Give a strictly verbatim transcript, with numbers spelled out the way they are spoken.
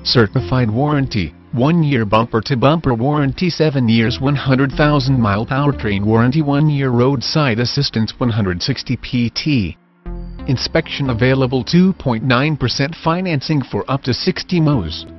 Certified warranty, one year bumper-to-bumper warranty, seven years one hundred thousand mile powertrain warranty, one year roadside assistance, one hundred sixty P T. Inspection available, two point nine percent financing for up to sixty M O S.